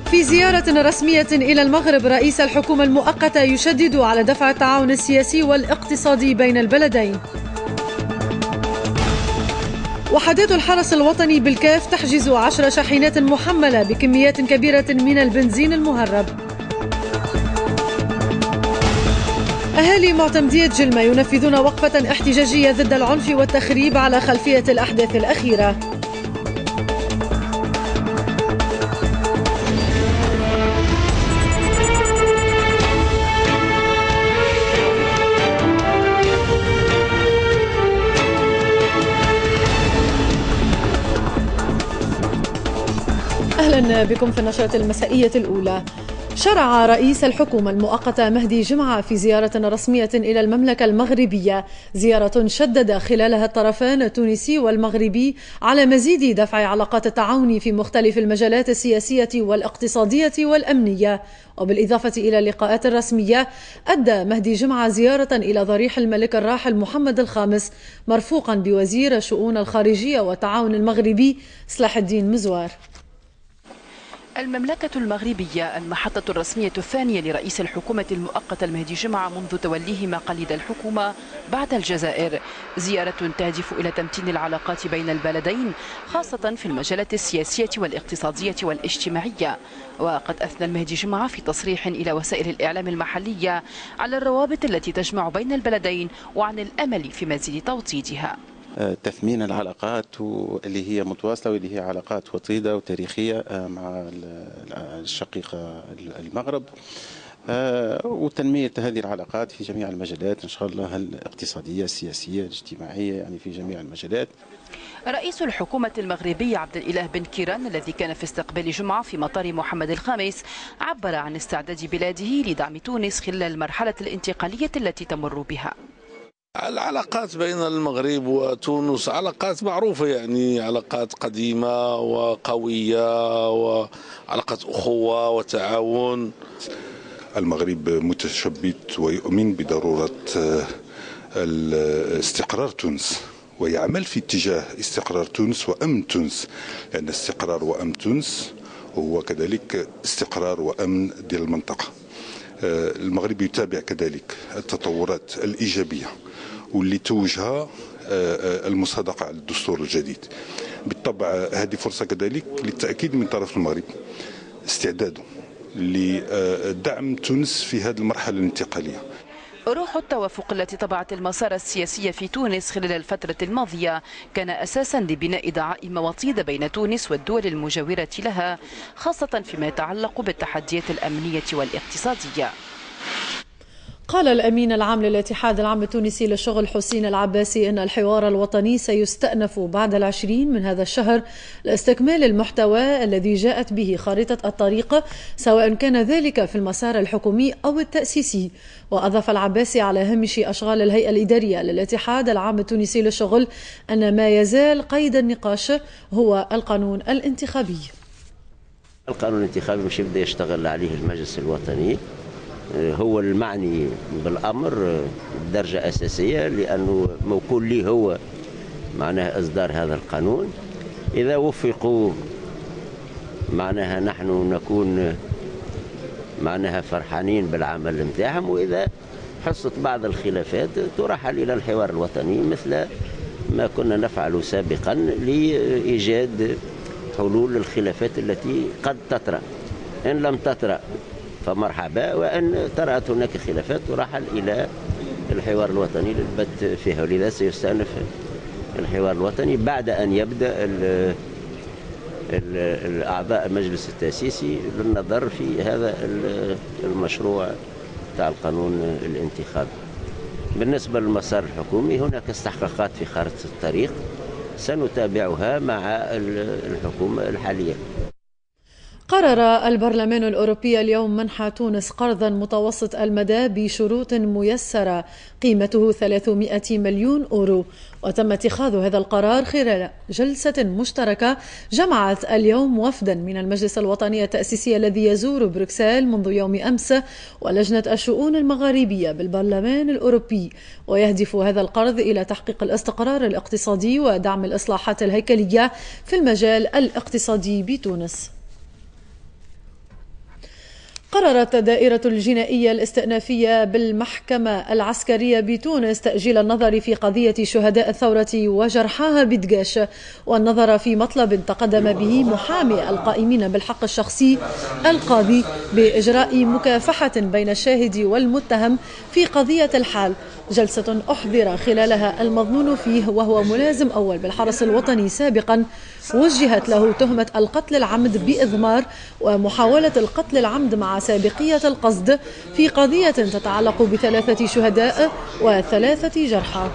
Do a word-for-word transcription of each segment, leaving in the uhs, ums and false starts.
في زيارة رسمية إلى المغرب، رئيس الحكومة المؤقتة يشدد على دفع التعاون السياسي والاقتصادي بين البلدين. وحدات الحرس الوطني بالكاف تحجز عشر شاحنات محملة بكميات كبيرة من البنزين المهرب. أهالي معتمدية جلمة ينفذون وقفة احتجاجية ضد العنف والتخريب على خلفية الأحداث الأخيرة. أهلا بكم في النشرة المسائية الأولى. شرع رئيس الحكومة المؤقتة مهدي جمعة في زيارة رسمية إلى المملكة المغربية، زيارة شدد خلالها الطرفان التونسي والمغربي على مزيد دفع علاقات التعاون في مختلف المجالات السياسية والاقتصادية والأمنية. وبالإضافة إلى اللقاءات الرسمية، أدى مهدي جمعة زيارة إلى ضريح الملك الراحل محمد الخامس مرفوقا بوزير الشؤون الخارجية والتعاون المغربي صلاح الدين مزوار. المملكة المغربية المحطة الرسمية الثانية لرئيس الحكومة المؤقتة المهدي جمعة منذ توليه مقاليد الحكومة بعد الجزائر، زيارة تهدف إلى تمتين العلاقات بين البلدين خاصة في المجالات السياسية والاقتصادية والاجتماعية. وقد أثنى المهدي جمعة في تصريح إلى وسائل الإعلام المحلية على الروابط التي تجمع بين البلدين وعن الأمل في مزيد توطيدها. تثمين العلاقات اللي هي متواصلة واللي هي علاقات وطيدة وتاريخية مع الشقيقة المغرب، وتنمية هذه العلاقات في جميع المجالات إن شاء الله، الاقتصادية السياسية الاجتماعية، يعني في جميع المجالات. رئيس الحكومة المغربي عبد الإله بن كيران الذي كان في استقبال جمعة في مطار محمد الخامس عبر عن استعداد بلاده لدعم تونس خلال المرحلة الانتقالية التي تمر بها. العلاقات بين المغرب وتونس علاقات معروفة، يعني علاقات قديمة وقوية وعلاقات أخوة وتعاون. المغرب متشبت ويؤمن بضرورة استقرار تونس ويعمل في اتجاه استقرار تونس وأمن تونس، لأن استقرار وأمن تونس هو كذلك استقرار وأمن ديال المنطقة. المغرب يتابع كذلك التطورات الإيجابية واللي توجها المصادقة على الدستور الجديد. بالطبع هذه فرصة كذلك للتأكيد من طرف المغرب استعداده لدعم تونس في هذه المرحلة الانتقالية. روح التوافق التي طبعت المسار السياسي في تونس خلال الفترة الماضية كان أساسا لبناء دعائم وطيدة بين تونس والدول المجاورة لها، خاصة فيما يتعلق بالتحديات الأمنية والاقتصادية. قال الأمين العام للاتحاد العام التونسي للشغل حسين العباسي أن الحوار الوطني سيستأنف بعد العشرين من هذا الشهر لاستكمال المحتوى الذي جاءت به خارطة الطريق، سواء كان ذلك في المسار الحكومي أو التأسيسي. وأضاف العباسي على هامش أشغال الهيئة الإدارية للاتحاد العام التونسي للشغل أن ما يزال قيد النقاش هو القانون الانتخابي. القانون الانتخابي مش يبدأ يشتغل عليه المجلس الوطني، هو المعني بالأمر بدرجة أساسية، لأنه موكول لي هو معناها إصدار هذا القانون. إذا وفقوا معناها نحن نكون معناها فرحانين بالعمل نتاعهم، وإذا حصت بعض الخلافات ترحل إلى الحوار الوطني مثل ما كنا نفعل سابقا لإيجاد حلول للخلافات التي قد تطرأ. إن لم تطرأ فمرحبا، وأن طرأت هناك خلافات ترحل إلى الحوار الوطني للبت فيها. ولذا سيستأنف الحوار الوطني بعد أن يبدأ الأعضاء المجلس التأسيسي للنظر في هذا المشروع تاع القانون الانتخابي. بالنسبة للمسار الحكومي هناك استحقاقات في خارطة الطريق سنتابعها مع الحكومة الحالية. قرر البرلمان الأوروبي اليوم منح تونس قرضا متوسط المدى بشروط ميسرة قيمته ثلاثمائة مليون أورو، وتم اتخاذ هذا القرار خلال جلسة مشتركة جمعت اليوم وفدا من المجلس الوطني التأسيسي الذي يزور بروكسل منذ يوم أمس ولجنة الشؤون المغاربية بالبرلمان الأوروبي. ويهدف هذا القرض إلى تحقيق الاستقرار الاقتصادي ودعم الإصلاحات الهيكلية في المجال الاقتصادي بتونس. قررت دائرة الجنائية الاستئنافية بالمحكمة العسكرية بتونس تأجيل النظر في قضية شهداء الثورة وجرحاها بدقاش، والنظر في مطلب تقدم به محامي القائمين بالحق الشخصي القاضي بإجراء مكافحة بين الشاهد والمتهم في قضية الحال. جلسة أحضر خلالها المظنون فيه وهو ملازم أول بالحرس الوطني سابقا وجهت له تهمة القتل العمد بإضمار ومحاولة القتل العمد مع سابقية القصد في قضية تتعلق بثلاثة شهداء وثلاثة جرحى.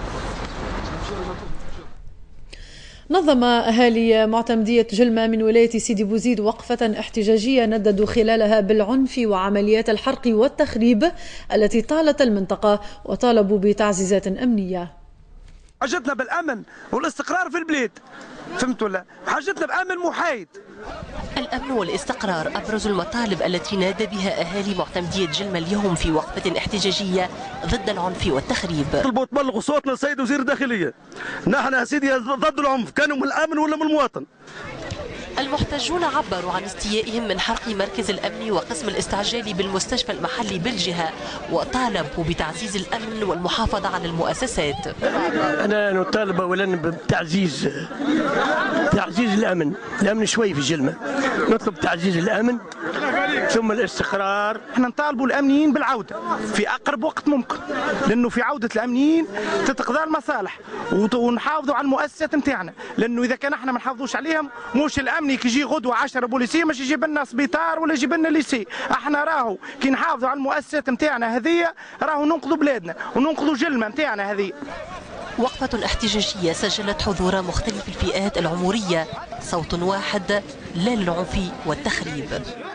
نظم أهالي معتمدية جلمة من ولاية سيدي بوزيد وقفة احتجاجية نددوا خلالها بالعنف وعمليات الحرق والتخريب التي طالت المنطقة، وطالبوا بتعزيزات أمنية. حاجتنا بالأمن والاستقرار في البلاد، فهمت ولا؟ حاجتنا بأمن محايد. الأمن والاستقرار أبرز المطالب التي نادى بها أهالي معتمدية جلمة اليوم في وقفة احتجاجية ضد العنف والتخريب. طلبوا تبلغوا صوتنا للسيد وزير الداخلية. نحن يا سيدي ضد العنف، كانوا من الأمن ولا من المواطن؟ المحتجون عبروا عن استيائهم من حرق مركز الأمن وقسم الاستعجالي بالمستشفى المحلي بالجهة، وطالبوا بتعزيز الأمن والمحافظة على المؤسسات. أنا نطالب أولا بتعزيز تعزيز الأمن، الأمن شوي في جلمة، نطلب تعزيز الأمن ثم الاستقرار. احنا نطالبوا الأمنيين بالعودة في أقرب وقت ممكن، لأنه في عودة الأمنيين تتقضى المصالح ونحافظوا على المؤسسات نتاعنا، لأنه إذا كان احنا ما نحافظوش عليهم مش الأمن كي يجي غدوة عشرة بوليسية مش يجيب لنا سبيطار ولا يجيب لنا ليسي. احنا راهو كي نحافظوا على المؤسسات نتاعنا هذه راهو ننقذوا بلادنا وننقذوا جلمة نتاعنا هذه. وقفة احتجاجية سجلت حضور مختلف الفئات العمرية، صوت واحد لا للعنف والتخريب.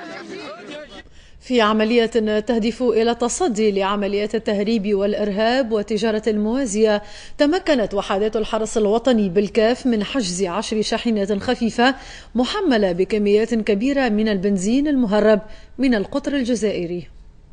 في عملية تهدف إلى التصدي لعمليات التهريب والإرهاب والتجارة الموازية، تمكنت وحدات الحرس الوطني بالكاف من حجز عشر شاحنات خفيفة محملة بكميات كبيرة من البنزين المهرب من القطر الجزائري.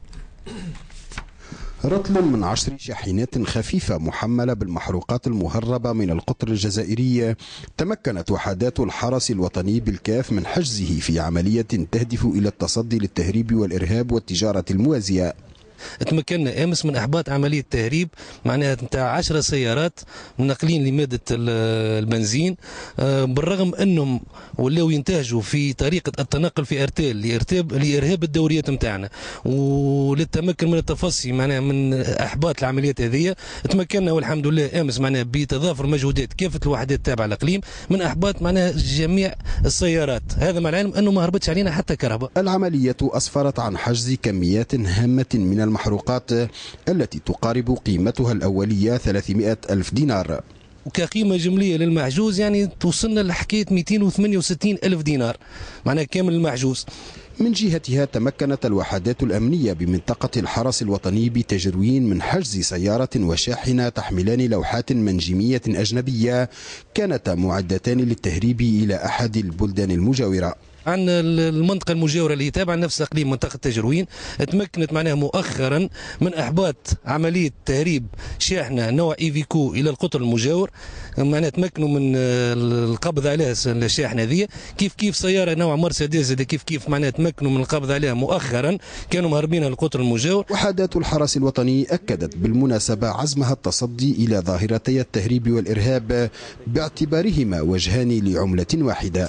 رطل من عشر شاحنات خفيفة محملة بالمحروقات المهربة من القطر الجزائري تمكنت وحدات الحرس الوطني بالكاف من حجزه في عملية تهدف إلى التصدي للتهريب والإرهاب والتجارة الموازية. تمكنا امس من احباط عمليه تهريب معناها نتاع عشرة سيارات منقلين لماده البنزين، بالرغم انهم ولاو ينتهجوا في طريقه التنقل في ارتال لارتاب لارهاب الدوريات نتاعنا، وللتمكن من التفصي معناها من احباط العمليات هذه تمكنا والحمد لله امس معناها بتضافر مجهودات كافه الوحدات التابعه للاقليم من احباط معناها جميع السيارات، هذا مع العلم انه ما هربتش علينا حتى كهرباء. العمليه اسفرت عن حجز كميات هامه من المحروقات التي تقارب قيمتها الأولية ثلاثمائة ألف دينار، وكقيمة جملية للمحجوز يعني توصلنا لحكاية مئتين وثمانية وستين ألف دينار معناها كامل المحجوز. من جهتها تمكنت الوحدات الأمنية بمنطقة الحرس الوطني بتجروين من حجز سيارة وشاحنة تحملان لوحات منجمية أجنبية كانتا معدتان للتهريب إلى أحد البلدان المجاورة. عن المنطقة المجاورة اللي تابعة نفس إقليم منطقة تجروين تمكنت معناها مؤخرا من إحباط عملية تهريب شاحنة نوع إيفيكو إلى القطر المجاور، معناها تمكنوا من القبض عليها الشاحنة هذه، كيف كيف سيارة نوع مرسيدس كيف كيف معناها تمكنوا من القبض عليها مؤخرا كانوا مهربين القطر المجاور. وحدات الحرس الوطني أكدت بالمناسبة عزمها التصدي إلى ظاهرتي التهريب والإرهاب باعتبارهما وجهان لعملة واحدة.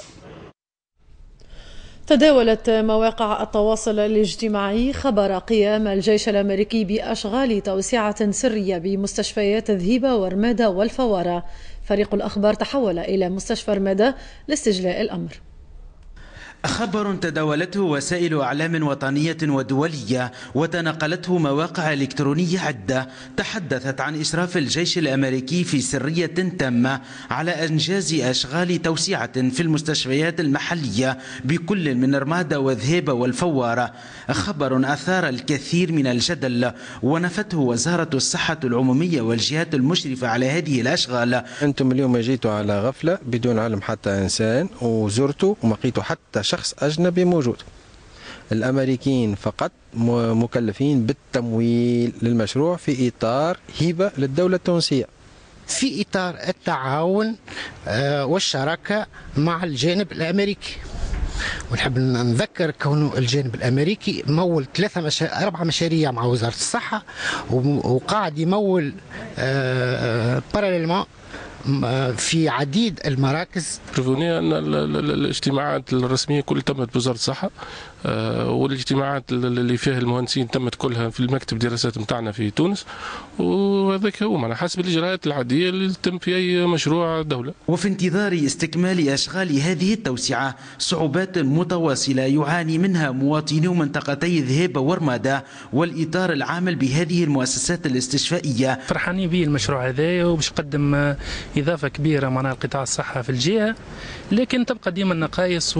تداولت مواقع التواصل الاجتماعي خبر قيام الجيش الأمريكي بأشغال توسعة سرية بمستشفيات ذهيبة ورمادة والفوارة. فريق الأخبار تحول إلى مستشفى رمادة لاستجلاء الأمر. خبر تداولته وسائل أعلام وطنية ودولية وتناقلته مواقع إلكترونية عدة تحدثت عن إشراف الجيش الأمريكي في سرية تامة على إنجاز أشغال توسعة في المستشفيات المحلية بكل من رمادة وذهيبة والفوارة، خبر أثار الكثير من الجدل ونفته وزارة الصحة العمومية والجهات المشرفة على هذه الأشغال. أنتم اليوم جيتوا على غفلة بدون علم حتى إنسان وزرتوا وما لقيتوا حتى شخص أجنبي موجود. الأمريكيين فقط مكلفين بالتمويل للمشروع في إطار هبة للدولة التونسية، في إطار التعاون والشراكة مع الجانب الأمريكي. ونحب نذكر كونه الجانب الامريكي مول ثلاثه مشا... اربع مشاريع مع وزاره الصحه، وقاعد يمول باراليلمون في عديد المراكز. ريفوني ان الاجتماعات الرسميه كل تمت بوزاره الصحه، والاجتماعات اللي فيها المهندسين تمت كلها في المكتب دراسات نتاعنا في تونس، وهذاك هو معنا حسب الاجراءات العاديه اللي تتم في اي مشروع دوله. وفي انتظار استكمال اشغال هذه التوسعه صعوبات متواصله يعاني منها مواطنو منطقتي ذهيبه ورماده والاطار العامل بهذه المؤسسات الاستشفائيه. فرحانين به المشروع هذايا وباش يقدم اضافه كبيره معناها لقطاع الصحه في الجهه، لكن تبقى ديما النقائص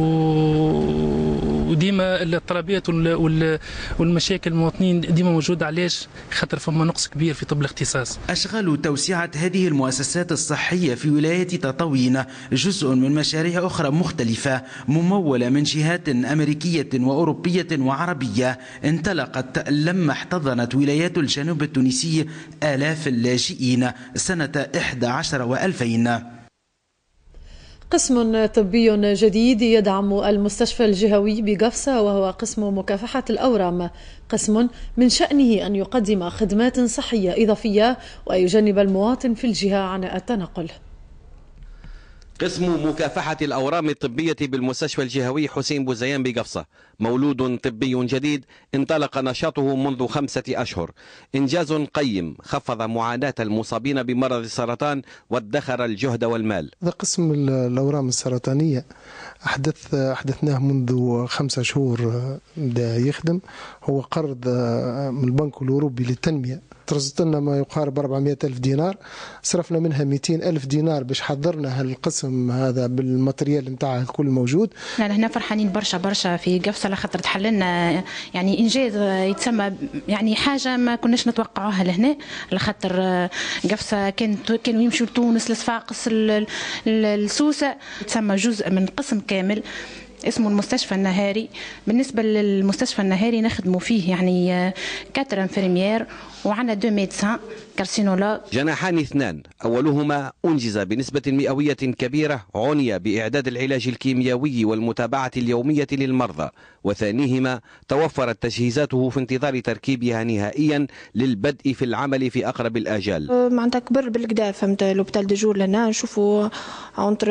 وديما الطلبات والمشاكل المواطنين ديما موجوده. علاش؟ خاطر فما نقص كبير في طب الاختصاص. اشغال توسعه هذه المؤسسات الصحيه في ولايه تطاوين جزء من مشاريع اخرى مختلفه مموله من جهات امريكيه واوروبيه وعربيه انطلقت لما احتضنت ولايات الجنوب التونسي آلاف اللاجئين سنه إحدى عشر وألفين. قسم طبي جديد يدعم المستشفى الجهوي بقفصة، وهو قسم مكافحة الأورام، قسم من شأنه أن يقدم خدمات صحية إضافية ويجنب المواطن في الجهة عن التنقل. قسم مكافحة الأورام الطبية بالمستشفى الجهوي حسين بوزيان بقفصة مولود طبي جديد انطلق نشاطه منذ خمسة أشهر. إنجاز قيم خفض معاناة المصابين بمرض السرطان وادخر الجهد والمال. هذا قسم الأورام السرطانية أحدث أحدثناه منذ خمسة شهور بدأ يخدم. هو قرض من البنك الأوروبي للتنمية، ترصدت لنا ما يقارب أربعمائة ألف دينار، صرفنا منها مئتين ألف دينار باش حضرنا هالقسم هذا بالماتريال نتاعه الكل موجود. لا هنا فرحانين برشا برشا في قفصة لخاطر تحللنا يعني إنجاز يتسمى يعني حاجة ما كناش نتوقعوها لهنا، لخاطر قفصة كانت كانوا يمشوا لتونس لصفاقس لسوسة، يتسمى جزء من قسم كامل اسمه المستشفى النهاري. بالنسبة للمستشفى النهاري نخدموا فيه يعني كاتر انفيرميير وعنا دو ميدسان كارسينولوج. جناحان اثنان، أولهما أنجز بنسبة مئوية كبيرة عني بإعداد العلاج الكيميائي والمتابعة اليومية للمرضى، وثانيهما توفرت تجهيزاته في انتظار تركيبها نهائيا للبدء في العمل في أقرب الآجال. معناتها كبر بالكدا فهمت لوبيتال دو جور لنا نشوفوا اونتر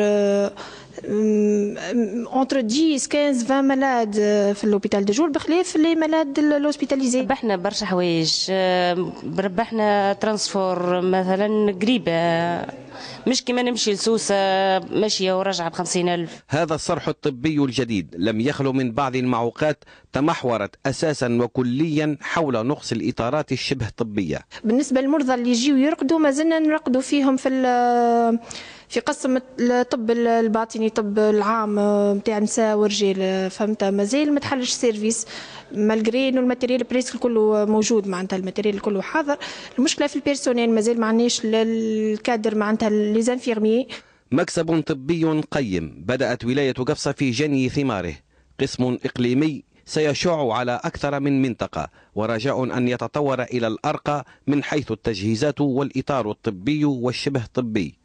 اونتر عشرة خمسطاش عشرين ملاد في اللوبيتال دو جور بخلاف لي ملاد لوسبيتاليزي. ربحنا برشا حوايج، ربحنا ترانسفور مثلا قريبه مش كما نمشي لسوسه ماشيه وراجعه بخمسين ألف. هذا الصرح الطبي الجديد لم يخلو من بعض المعوقات تمحورت أساسا وكليا حول نقص الإطارات الشبه طبية. بالنسبة للمرضى اللي يجيو يرقدوا ما زلنا نرقدوا فيهم في في قسم الطب الباطني، طب العام نتاع نساء ورجال، فهمت مازال ما تحلش سيرفيس مالغري انه الماتيريال بريسك كله موجود، معناتها الماتيريال كله حاضر. المشكله في البيرسونيل مازال ما عندناش الكادر معناتها لي زانفيرمي. مكسب طبي قيم بدأت ولاية قفصة في جني ثماره، قسم إقليمي سيشع على أكثر من منطقة، ورجاء أن يتطور إلى الأرقى من حيث التجهيزات والإطار الطبي والشبه طبي.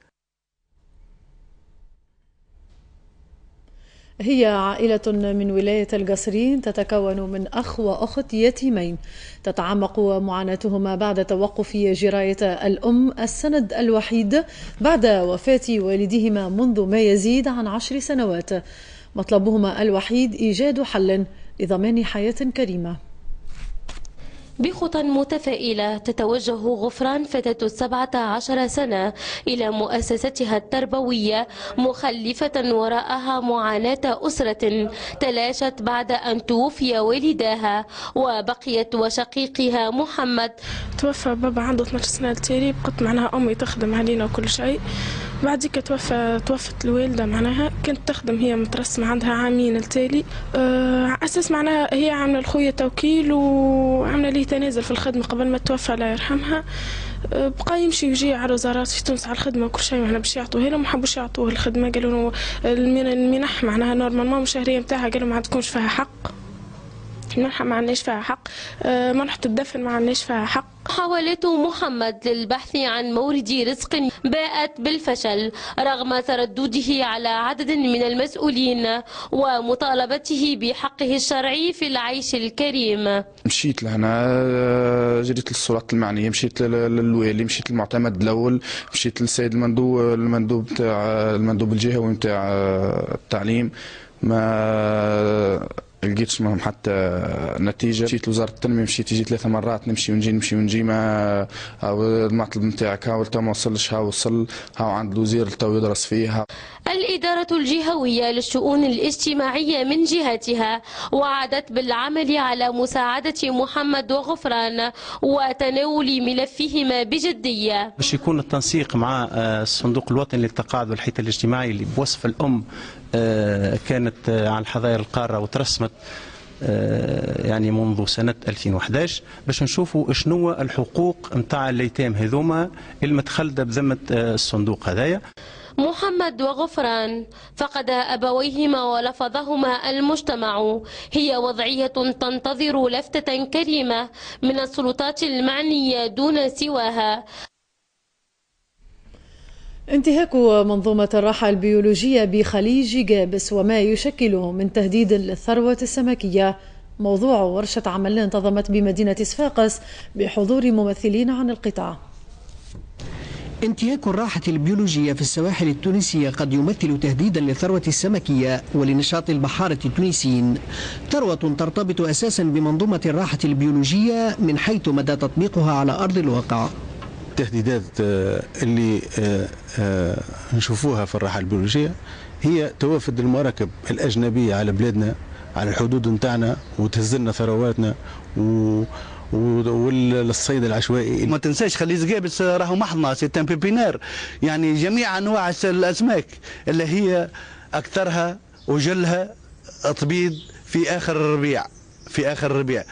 هي عائلة من ولاية القصرين تتكون من أخ وأخت يتيمين تتعمق معاناتهما بعد توقف جراية الأم السند الوحيد بعد وفاة والدهما منذ ما يزيد عن عشر سنوات. مطلبهما الوحيد إيجاد حل لضمان حياة كريمة. بخطى متفائلة تتوجه غفران فتاة السبعة عشر سنة إلى مؤسستها التربوية مخلفة وراءها معاناة أسرة تلاشت بعد أن توفي والداها وبقيت وشقيقها محمد. توفى بابا عنده اثنعش سنة التالي، بقت معناها أمي تخدم علينا وكل شيء. بعديك توفى توفت الوالدة معناها كانت تخدم هي مترسمة عندها عامين التالي، أه أساس معناها هي عاملة لخويا توكيل وعاملة ليه تنازل في الخدمة قبل ما توفى الله يرحمها. أه بقى يمشي ويجي على وزارات في تونس على الخدمة وكل شيء معناها باش يعطوه له، ما حبوش يعطوه الخدمة، قالوا له المنح معناها نورمالمون الشهرية نتاعها قالوا ما عندكمش فيها حق، المنحة ما عندناش فيها حق، منحة الدفن ما عندناش فيها حق. محاولات محمد للبحث عن مورد رزق باءت بالفشل رغم تردده على عدد من المسؤولين ومطالبته بحقه الشرعي في العيش الكريم. مشيت لهنا، جريت للسلطات المعنية، مشيت للوالي، مشيت للمعتمد الأول، مشيت للسيد المندوب المندوب بتاع المندوب الجهوي بتاع التعليم، ما لقيتش منهم حتى نتيجه. مشيت لوزاره التنميه، مشيت يجي ثلاث مرات، نمشي ونجي نمشي ونجي، ما المطلب نتاعك هاو ما وصلش، هاو وصل، هاو عند الوزير تو يدرس فيها. الإدارة الجهوية للشؤون الاجتماعية من جهتها وعدت بالعمل على مساعدة محمد وغفران وتناول ملفهما بجدية. باش يكون التنسيق مع الصندوق الوطني للتقاعد والحياة الاجتماعي اللي بوصف الأم كانت على الحظاير القارة وترسمت يعني منذ سنة ألفين وأحد عشر، باش نشوفوا شنو الحقوق نتاع الأيتام هذوما المتخلدة بذمة الصندوق هذايا. محمد وغفران فقد أبويهما ولفظهما المجتمع، هي وضعية تنتظر لفتة كريمة من السلطات المعنية دون سواها. انتهاك منظومة الراحة البيولوجية بخليج جابس وما يشكله من تهديد للثروة السمكية موضوع ورشة عمل انتظمت بمدينة صفاقس بحضور ممثلين عن القطاع. انتهاك الراحة البيولوجية في السواحل التونسية قد يمثل تهديدا للثروة السمكية ولنشاط البحارة التونسيين، ثروة ترتبط أساسا بمنظومة الراحة البيولوجية من حيث مدى تطبيقها على أرض الواقع. التهديدات اللي نشوفوها في الراحة البيولوجية هي توافد المراكب الأجنبية على بلادنا، على الحدود نتاعنا، وتهزلنا ثرواتنا و والصيد العشوائي. ما تنساش خليج جابس راهو محضنه سي ان بيبينار، يعني جميع انواع الاسماك اللي هي اكثرها وجلها تبيض في اخر الربيع في اخر الربيع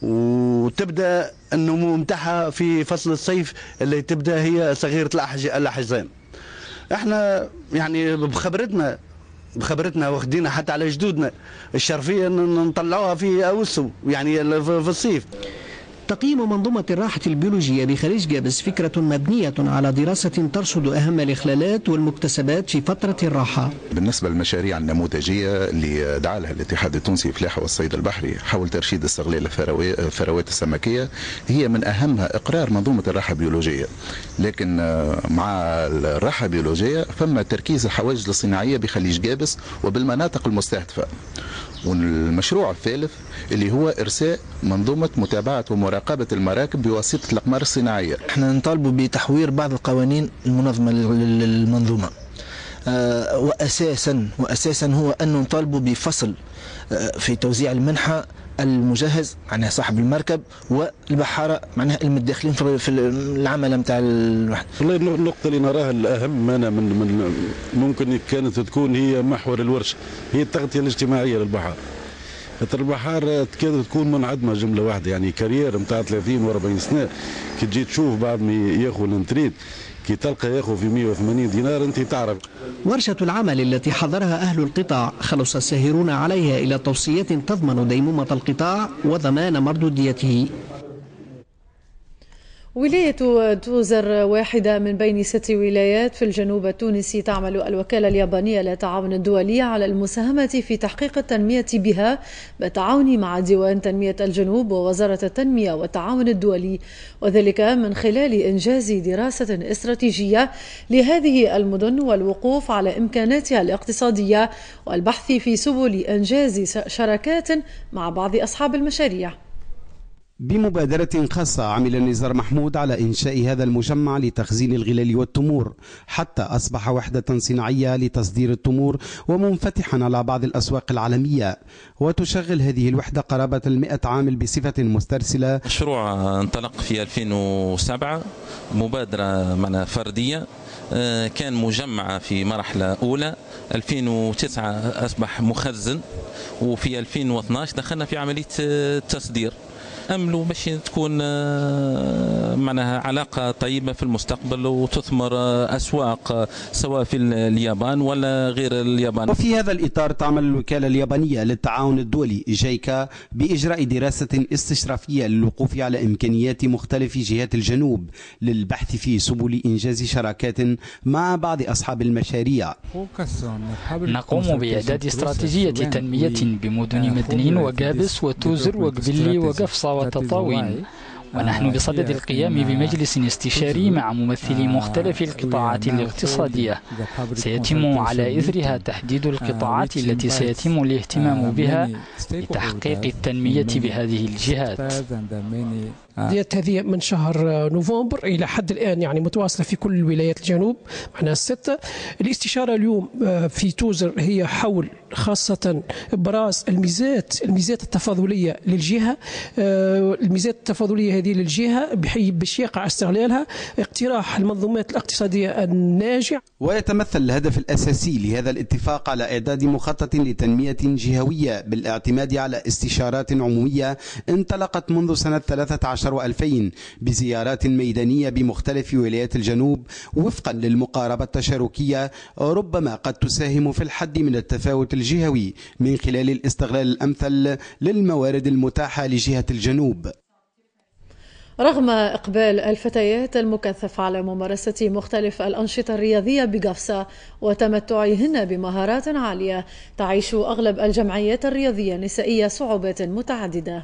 وتبدا النمو نتاعها في فصل الصيف اللي تبدا هي صغيره الاحجام. احنا يعني بخبرتنا بخبرتنا واخدينها حتى على جدودنا الشرفيه نطلعوها في اوسو يعني في الصيف. تقييم منظومة الراحة البيولوجية بخليج جابس فكرة مبنية على دراسة ترصد أهم الإخلالات والمكتسبات في فترة الراحة. بالنسبة للمشاريع النموذجية اللي دعا لها الاتحاد التونسي للفلاحة والصيد البحري حول ترشيد استغلال الثروات السمكية، هي من أهمها إقرار منظومة الراحة البيولوجية. لكن مع الراحة البيولوجية فما تركيز الحواجز الصناعية بخليج جابس وبالمناطق المستهدفة. والمشروع الثالث اللي هو إرساء منظومة متابعة ومراقبة المراكب بواسطة الأقمار الصناعية. احنا نطالبوا بتحوير بعض القوانين المنظمة للمنظومة، آه وأساسا وأساسا هو أن نطالبوا بفصل آه في توزيع المنحة المجهز معناها صاحب المركب والبحارة معناها المتداخلين في العمل نتاع الواحد. والله النقطة اللي نراها الأهم أنا من, من ممكن كانت تكون هي محور الورشة، هي التغطية الاجتماعية للبحار. البحار تكاد تكون منعدمة جملة واحدة، يعني كارير نتاع ثلاثين وأربعين سنة كي تجي تشوف بعد ما ياخذ الانتريت كي تلقى ياخذ في مئة وثمانين دينار انت تعرف. ورشة العمل التي حضرها أهل القطاع خلص الساهرون عليها إلى توصيات تضمن ديمومة القطاع وضمان مردوديته. ولاية توزر واحدة من بين ست ولايات في الجنوب التونسي تعمل الوكالة اليابانية للتعاون الدولي على المساهمة في تحقيق التنمية بها بالتعاون مع ديوان تنمية الجنوب ووزارة التنمية والتعاون الدولي، وذلك من خلال إنجاز دراسة استراتيجية لهذه المدن والوقوف على إمكاناتها الاقتصادية والبحث في سبل إنجاز شراكات مع بعض أصحاب المشاريع. بمبادرة خاصة عمل نزار محمود على إنشاء هذا المجمع لتخزين الغلال والتمور، حتى أصبح وحدة صناعية لتصدير التمور ومنفتحا على بعض الأسواق العالمية. وتشغل هذه الوحدة قرابة المئة عامل بصفة مسترسلة. مشروع انطلق في ألفين وسبعة، مبادرة معنا فردية، كان مجمع في مرحلة أولى. ألفين وتسعة أصبح مخزن، وفي ألفين واثناشر دخلنا في عملية التصدير. املوا باش تكون معناها علاقه طيبه في المستقبل وتثمر اسواق سواء في اليابان ولا غير اليابان. وفي هذا الاطار تعمل الوكاله اليابانيه للتعاون الدولي جايكا باجراء دراسه استشرافيه للوقوف على امكانيات مختلف جهات الجنوب للبحث في سبل انجاز شراكات مع بعض اصحاب المشاريع. نقوم باعداد استراتيجيه تنميه بمدن مدنين وجابس وتوزر وقبلي وقفصه وتطاوين، ونحن بصدد القيام بمجلس استشاري مع ممثلي مختلف القطاعات الاقتصادية. سيتم على إثرها تحديد القطاعات التي سيتم الاهتمام بها لتحقيق التنمية بهذه الجهات. هذه من شهر نوفمبر إلى حد الآن يعني متواصلة في كل ولايات الجنوب معناها الستة. الاستشارة اليوم في توزر هي حول خاصة إبراز الميزات الميزات التفاضلية للجهة، الميزات التفاضلية هذه للجهة باش يقع استغلالها، اقتراح المنظومات الاقتصادية الناجعة. ويتمثل الهدف الأساسي لهذا الاتفاق على إعداد مخطط لتنمية جهوية بالاعتماد على استشارات عمومية انطلقت منذ سنة ثلاثة عشر وألفين بزيارات ميدانية بمختلف ولايات الجنوب وفقا للمقاربة التشاركية، ربما قد تساهم في الحد من التفاوت الجهوي من خلال الاستغلال الأمثل للموارد المتاحة لجهة الجنوب. رغم إقبال الفتيات المكثف على ممارسة مختلف الأنشطة الرياضية بقفصة وتمتعهن بمهارات عالية، تعيش أغلب الجمعيات الرياضية النسائية صعوبات متعددة.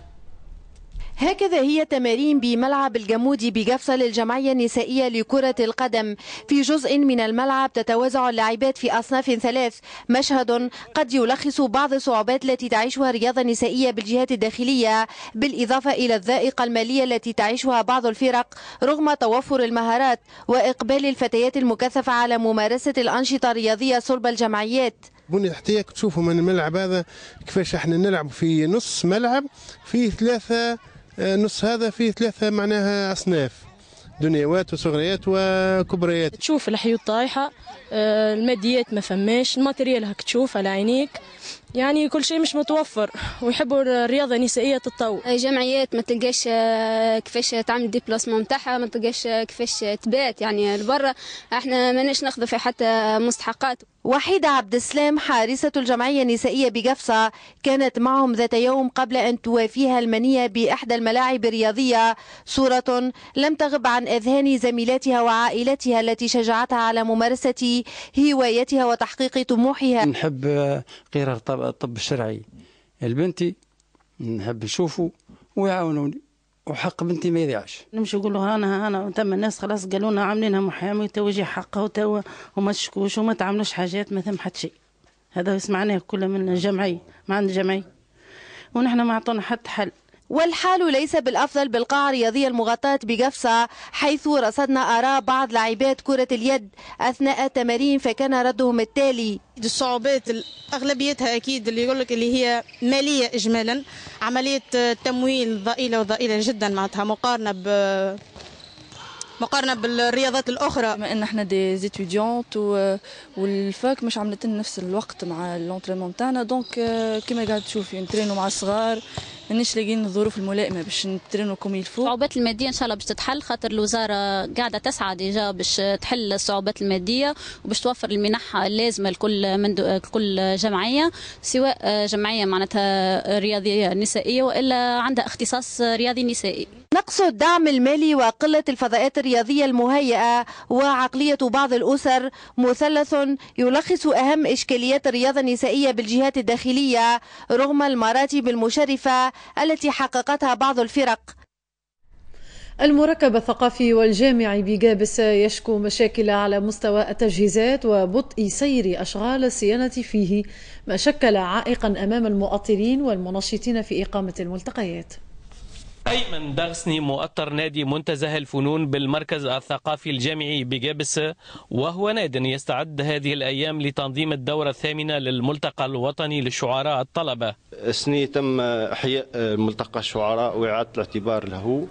هكذا هي تمارين بملعب الجمودي بقفصة للجمعية النسائية لكرة القدم. في جزء من الملعب تتوزع اللاعبات في أصناف ثلاث، مشهد قد يلخص بعض الصعوبات التي تعيشها الرياضة النسائية بالجهات الداخلية، بالإضافة إلى الضائقة المالية التي تعيشها بعض الفرق رغم توفر المهارات وإقبال الفتيات المكثفة على ممارسة الأنشطة الرياضية صلب الجمعيات. بني احتياج تشوفوا من الملعب هذا كيفاش احنا نلعب في نص ملعب فيه ثلاثة، نص هذا فيه ثلاثة معناها أصناف، دنيوات وصغريات وكبريات. تشوف الحيوط طايحة، الماديات ما فماش، الماتريال هك تشوف على عينيك، يعني كل شيء مش متوفر، ويحبوا الرياضة النسائية تتطور. جمعيات ما تلقاش كيفاش تعمل ديبلاسمون نتاعها، ما تلقاش كيفاش تبات، يعني لبرا احنا ماناش ناخذوا في حتى مستحقات. وحيدة عبد السلام حارسة الجمعية النسائية بقفصة كانت معهم ذات يوم قبل أن توافيها المنية بإحدى الملاعب الرياضية، صورة لم تغب عن أذهان زميلاتها وعائلتها التي شجعتها على ممارسة هوايتها وتحقيق طموحها. نحب قراءة الطب الشرعي البنتي، نحب نشوفه ويعاونوني وحق بنتي ما يضيعش. نمشي نقول له انا انا تم الناس خلاص قالوا لنا عاملينها محامي توجي حقها وتوا وما تشكوش وما تعملوش حاجات ما ثم حتى شيء. هذا سمعناه كله من الجمعيه، ما عند الجمعيه ونحن ما عطونا حتى حل. والحال ليس بالأفضل بالقاعة الرياضية المغطاة بقفصة، حيث رصدنا آراء بعض لاعبات كرة اليد أثناء التمارين فكان ردهم التالي. الصعوبات أغلبيتها أكيد اللي يقول لك اللي هي مالية إجمالا، عملية تمويل ضئيلة وضئيلة جدا معناتها مقارنة ب مقارنة بالرياضات الأخرى. بما أن احنا دي زيتوديونت والفاك مش عملت نفس الوقت مع اللونترينمون تاعنا، دونك كما قاعد تشوفي نترينو مع الصغار، مانيش لاقيين الظروف الملائمه باش نترينو كوم يلفو. الصعوبات الماديه ان شاء الله باش تتحل، خاطر الوزاره قاعده تسعى ديجا باش تحل الصعوبات الماديه وباش توفر المنح اللازمه لكل مندو... كل جمعيه، سواء جمعيه معناتها رياضيه نسائيه والا عندها اختصاص رياضي نسائي. نقص الدعم المالي وقلة الفضاءات الرياضية المهيئة وعقلية بعض الأسر مثلث يلخص أهم إشكاليات الرياضة النسائية بالجهات الداخلية رغم المراتب المشرفة التي حققتها بعض الفرق. المركب الثقافي والجامعي بقابس يشكو مشاكل على مستوى التجهيزات وبطء سير أشغال الصيانة فيه، ما شكل عائقا أمام المؤطرين والمنشطين في إقامة الملتقيات. أيمن دغسني مؤطر نادي منتزه الفنون بالمركز الثقافي الجامعي بقابس، وهو ناد يستعد هذه الأيام لتنظيم الدورة الثامنة للملتقى الوطني للشعراء الطلبة. السنة تم إحياء ملتقى الشعراء وإعادة الاعتبار له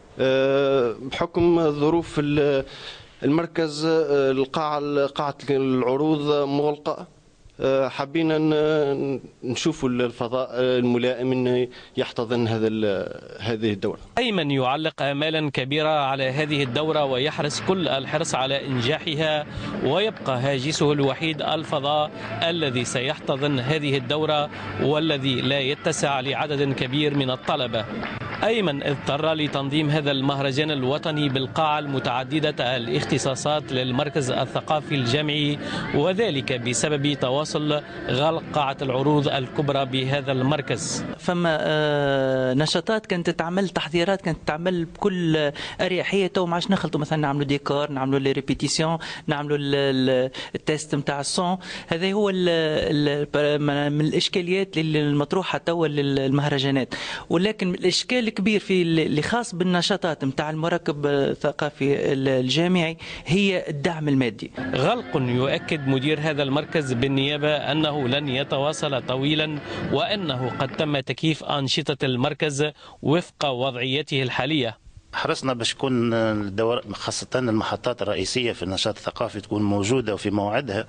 بحكم ظروف المركز. القاعة قاعة العروض مغلقة حبينا نشوفوا الفضاء الملائم انه يحتضن هذا هذه الدوره. ايمن يعلق امالا كبيره على هذه الدوره ويحرص كل الحرص على انجاحها، ويبقى هاجسه الوحيد الفضاء الذي سيحتضن هذه الدوره والذي لا يتسع لعدد كبير من الطلبه. أيمن اضطر لتنظيم هذا المهرجان الوطني بالقاعة المتعددة الاختصاصات للمركز الثقافي الجامعي، وذلك بسبب تواصل غلق قاعة العروض الكبرى بهذا المركز. فما نشاطات كانت تتعمل، تحضيرات كانت تتعمل بكل أريحية. تو ما عادش نخلطوا مثلا نعملوا ديكور، نعملوا لي ريبيتيسيون، نعملوا التيست نتاع الصون. هذا هو ال ال من الإشكاليات المطروحة توا للمهرجانات، ولكن الإشكال كبير في اللي خاص بالنشاطات نتاع المركب الثقافي الجامعي هي الدعم المادي. غلق يؤكد مدير هذا المركز بالنيابة أنه لن يتواصل طويلا، وأنه قد تم تكييف أنشطة المركز وفق وضعيته الحالية. حرصنا باش تكون الدور خاصة المحطات الرئيسية في النشاط الثقافي تكون موجودة وفي موعدها،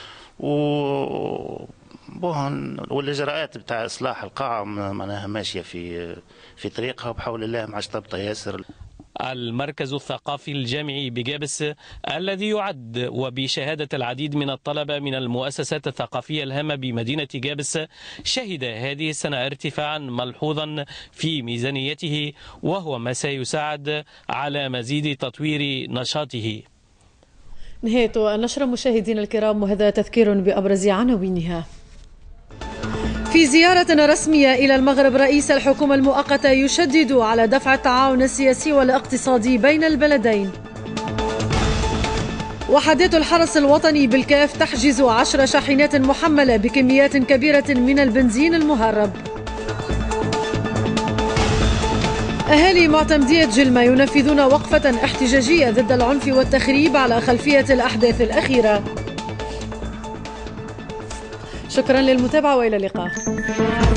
و والاجراءات بتاع اصلاح القاعه معناها ماشيه في في طريقها، وبحول الله مع طبطه ياسر. المركز الثقافي الجامعي بجابس الذي يعد وبشهادة العديد من الطلبة من المؤسسات الثقافية الهامة بمدينة جابس، شهد هذه السنة ارتفاعا ملحوظا في ميزانيته، وهو ما سيساعد على مزيد تطوير نشاطه. نهاية النشرة مشاهدينا الكرام، وهذا تذكير بأبرز عناوينها. في زيارة رسمية إلى المغرب، رئيس الحكومة المؤقتة يشدد على دفع التعاون السياسي والاقتصادي بين البلدين. وحدات الحرس الوطني بالكاف تحجز عشر شاحنات محملة بكميات كبيرة من البنزين المهرب. أهالي معتمدية جلمة ينفذون وقفة احتجاجية ضد العنف والتخريب على خلفية الأحداث الأخيرة. شكرا للمتابعة وإلى اللقاء.